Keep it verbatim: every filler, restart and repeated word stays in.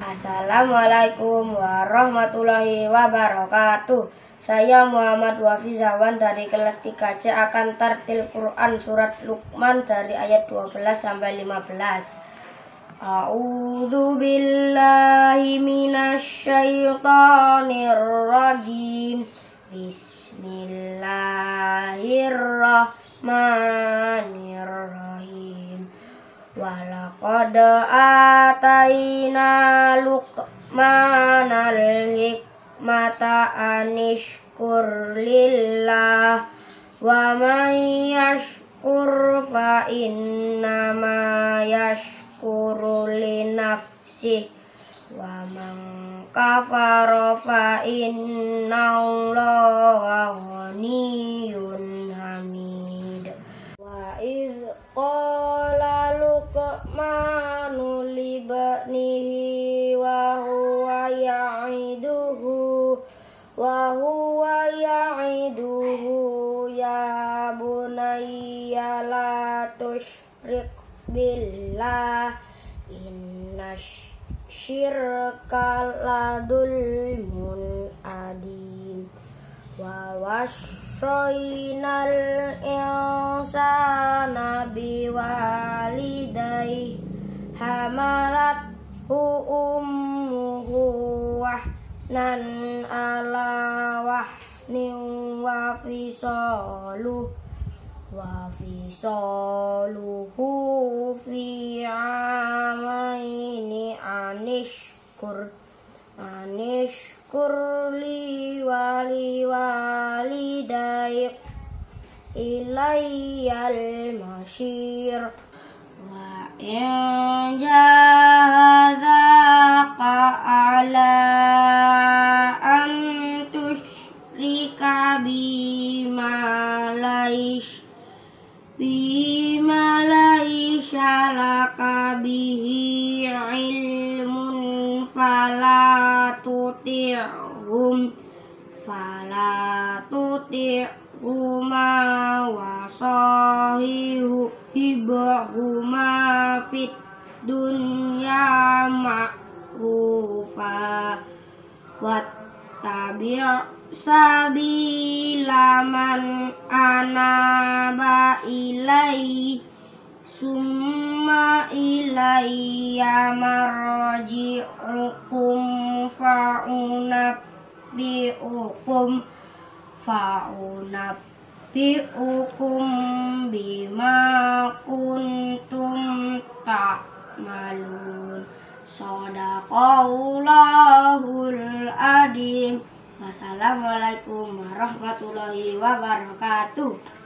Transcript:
Assalamualaikum warahmatullahi wabarakatuh. Saya Muhammad Wafizawan dari kelas tiga C akan tartil Quran surat Luqman dari ayat dua belas sampai lima belas. A'udzu billahi minasyaitonir rajim. Bismillahirrahmanirrahim. Walaqad ataina Luqmanal hikmata anishkur lillah wa man yashkur fa innama yashkuru li nafsih wa man kafara fa innallaha ghaniyyun hamid. Wa idz qala Luqmanu libnihi wa huwa ya'iduhu wa huwa ya'iduhu ya bunayya la tusyrik billah inna syirka la dzulmun adim. Wa wassaynal insana biwalidayhi hamalathu ummuhu wahnan ala wahnin wa fisaluhu wa fisaluhu fi amaini anishkur anishkur li wali walidayk ilayyal masyir. Wa in jahadaka ala an tusyrika bima laish bima laisha laka bihi ilmun fala tuti'hum fala tuti'huma wa sahihu hibahuma fit dunya ma'rufa wattabi' sabila man anaba ilai summa ilayya marji'ukum fa'unabbi'ukum fa'unabbi'ukum bima kuntum ta'malun. Shadaqallahul adzim. Wassalamualaikum warahmatullahi wabarakatuh.